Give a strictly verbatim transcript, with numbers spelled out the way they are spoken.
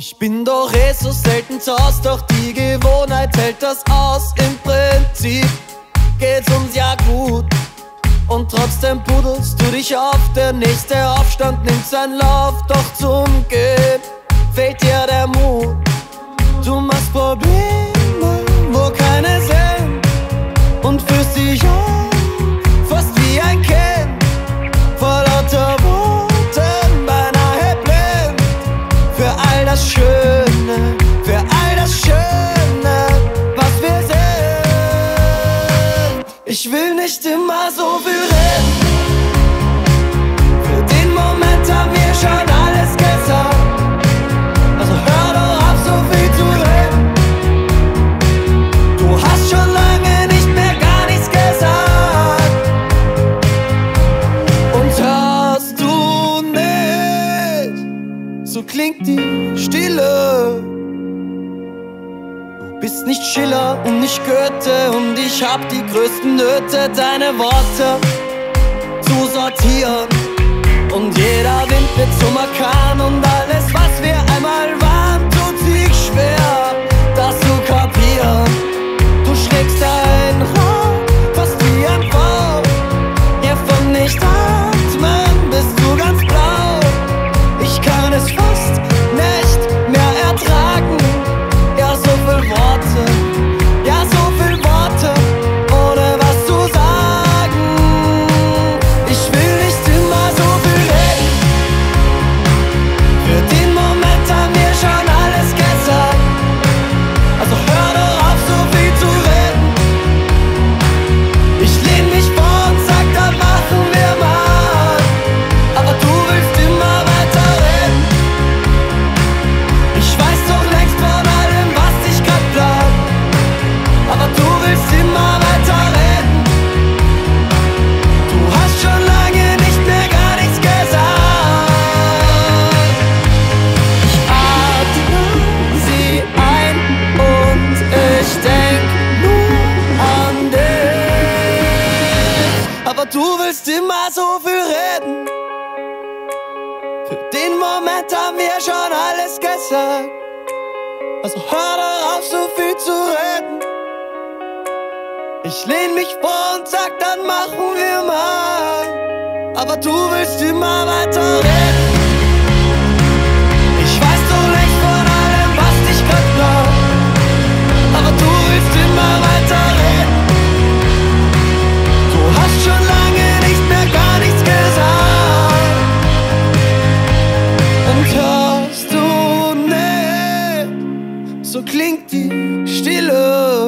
Ich bin doch eh so selten zu Haus, doch die Gewohnheit hält das aus. Im Prinzip geht's uns ja gut und trotzdem puddelst du dich auf. Der nächste Aufstand nimmt seinen Lauf, doch zum Gehen fehlt dir der Mut. Du machst Probleme, wo keine sind, und fühlst dich an, fast wie ein Kind, vor lauter Worten beinahe blind. Für all das Schöne, für all das Schöne, was wir sind. Ich will nicht immer so viel reden, für den Moment haben wir schon alles gesagt. Also hör doch auf, so viel zu reden. Du hast schon lange nicht mehr gar nichts gesagt. Und hörst du nicht, so klingt die Stille. Du bist nicht Schiller und nicht Goethe, und ich hab die größten Nöte, deine Worte zu sortieren. Und jeder Wind wird zum Orkan, und alles, was wir einmal waren, tut sich schwer, das zu kapieren. Du schlägst ein Rad, fast wie ein V. Ja, von nicht atmen bist du ganz blau. Ich kann es fast nicht mehr ertragen. Ja, so viel Worte, ja, so viel Worte, ohne was zu sagen. Ich will nicht immer so viel reden, für den Moment haben wir schon alles gesagt. Also hör doch auf, so viel zu reden. Ich lehn mich vor und sag, dann machen wir mal. Aber du willst immer weiter reden. Ich weiß doch längst von allem, was dich grad plagt, aber du willst immer weiter reden. Du hast schon lange nicht mehr gar nichts gesagt. Ich atme sie ein und ich denk nur an dich. Aber du willst immer so viel reden, für den Moment haben wir schon alles gesagt. Also hör doch auf, so viel zu reden. Ich lehn mich vor und sag, dann machen wir mal. Aber du willst immer weiter reden. Ich weiß doch längst von allem, was dich grad plagt, aber du willst immer weiter reden. Du hast schon lange nicht mehr gar nichts gesagt. Und hörst du nicht, so klingt die Stille.